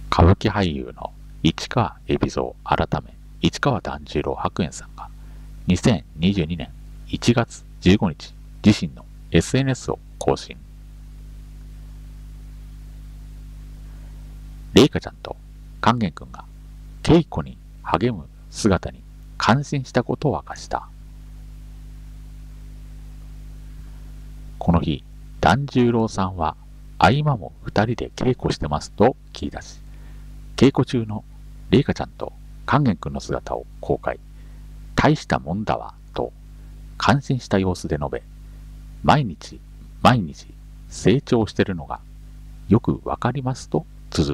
歌舞伎俳優の市川海老蔵改め市川團十郎白猿さんが2022年1月15日自身の SNS を更新。麗華ちゃんと勸玄君が稽古に励む姿に感心したことを明かした。この日、團十郎さんは合間も二人で稽古してますと聞い出し、稽古中の麗華ちゃんと勸玄君の姿を公開。大したもんだわと感心した様子で述べ、毎日毎日成長してるのがよくわかりますと綴った。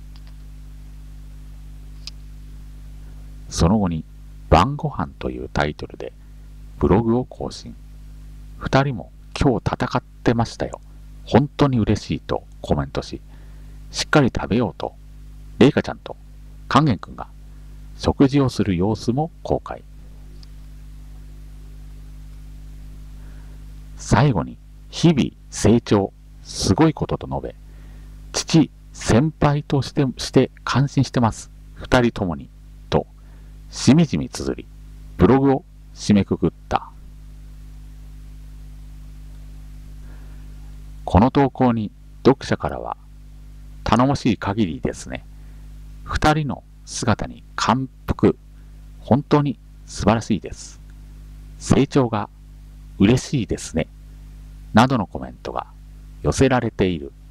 その後に晩ご飯というタイトルでブログを更新。二人も今日戦ってましたよ。本当に嬉しいとコメントし、しっかり食べようと麗華ちゃんと勸玄君が食事をする様子も公開。最後に日々成長、すごいことと述べ、父、先輩として感心してます。二人ともに。と、しみじみ綴り、ブログを締めくくった。この投稿に読者からは、頼もしい限りですね。二人の姿に感服。本当に素晴らしいです。成長が嬉しいですね。などのコメントが寄せられている。